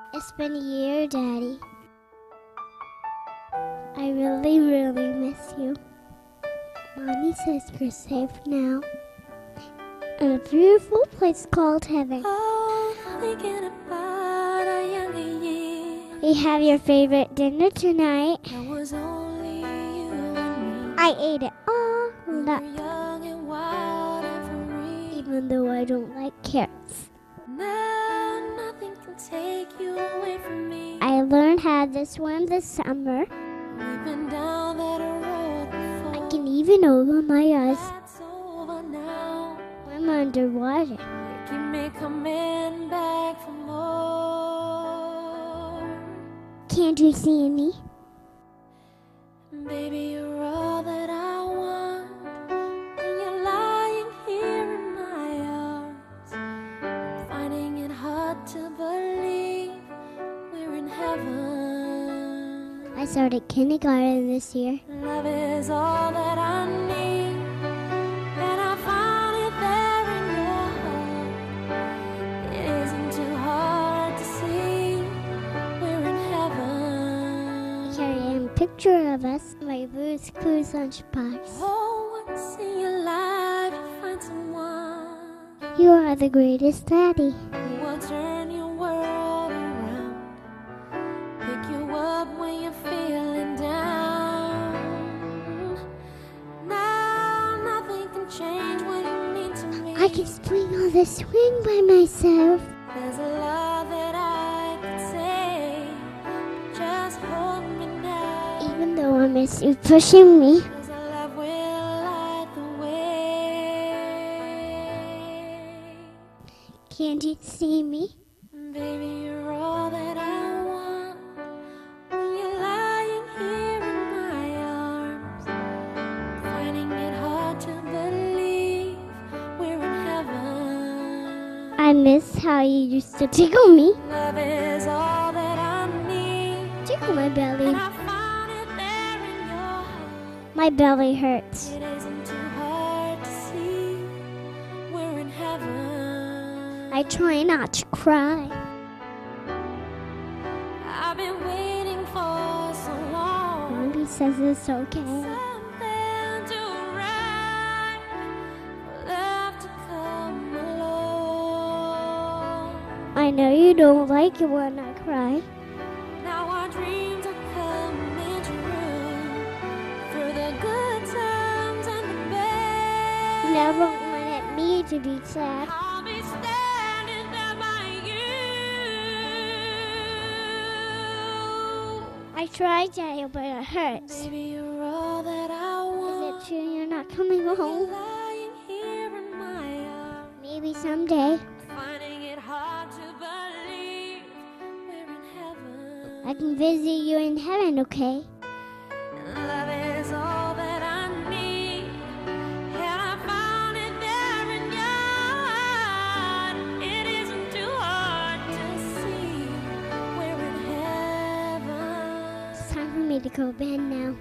It's been a year, Daddy. I really, really miss you. Mommy says you're safe now in a beautiful place called heaven. Oh, thinking about our younger years. We have your favorite dinner tonight. That was only you and me. I ate it all We were up, young and wild and free. even though I don't like carrots. Now nothing can take you away from me. I learned how to swim this summer. We've been down that road before. I can even open my eyes That's over now. when I'm underwater. You keep me coming back for more. Can't you see me? Baby, you're all that I want. And you're lying here in my arms. I'm finding it hard to believe we're in heaven. I started kindergarten this year. Love is all that I need. And I found it there in your heart. It isn't too hard to see. We're in heaven. Here is a picture of us, my Blue's Clues lunchbox. Oh, once in your life you find someone You are the greatest, Daddy. who will turn your world around. Pick you up when you're feeling down. Now nothing can change what you mean to me. I can swing on the swing by myself. There's a lot that I could say. Just hold me now. Even though I miss you pushing me. 'Cause our love will light the way. Can't you see me? Baby, you're all that I want. When you're lying here in my arms, finding it hard to believe we're in heaven. I miss how you used to tickle me. Love is all that I need. Tickle my belly. And I found it there in your heart. My belly hurts. It isn't too hard to see we're in heaven. I try not to cry. I've been waiting for so long. Mommy says it's okay. Something to write, for love to come along. I know you don't like it when I cry. Now our dreams are coming true, through the good times and the bad. You never wanted me to be sad. I'll be standing there by you. I tried, Daddy, but it hurts. Baby, you're all that I Is want. it true you're not coming You're home? lying here in my arms. Maybe someday. Finding it hard to believe we're in heaven. I can visit you in heaven, okay? Love is all that I need. And I found it there in your heart. It isn't too hard to see we're in heaven. It's time for me to go to bed now.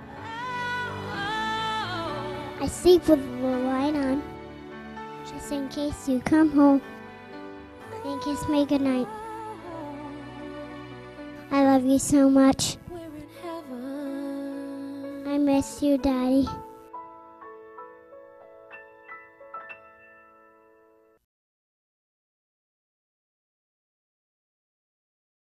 Oh, I sleep with the light on, just in case you come home and kiss me goodnight. I love you so much. we're in heaven. I miss you, Daddy.